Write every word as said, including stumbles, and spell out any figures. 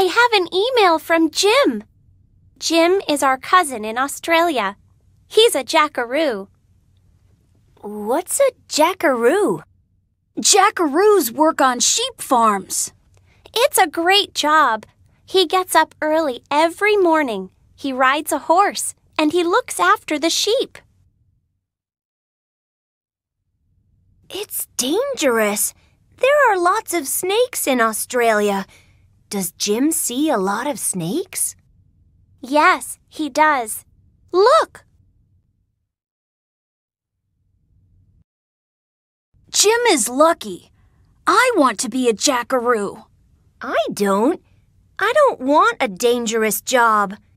I have an email from Jim. Jim is our cousin in Australia. He's a jackaroo. What's a jackaroo? Jackaroos work on sheep farms. It's a great job. He gets up early every morning. He rides a horse, and he looks after the sheep. It's dangerous. There are lots of snakes in Australia. Does Jim see a lot of snakes? Yes, he does. Look! Jim is lucky. I want to be a jackaroo. I don't. I don't want a dangerous job.